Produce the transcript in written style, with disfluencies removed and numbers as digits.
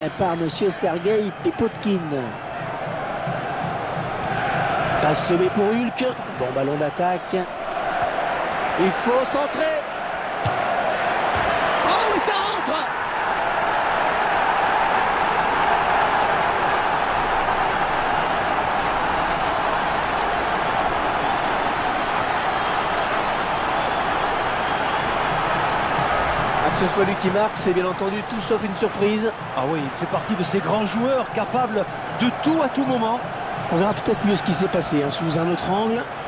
par monsieur Sergei Pipotkin. Passe levée pour Hulk. Bon ballon d'attaque. Il faut centrer. Oh oui, ça rentre. Que ce soit lui qui marque, c'est bien entendu tout sauf une surprise. Ah oui, il fait partie de ces grands joueurs capables de tout à tout moment. On verra peut-être mieux ce qui s'est passé sous un autre angle.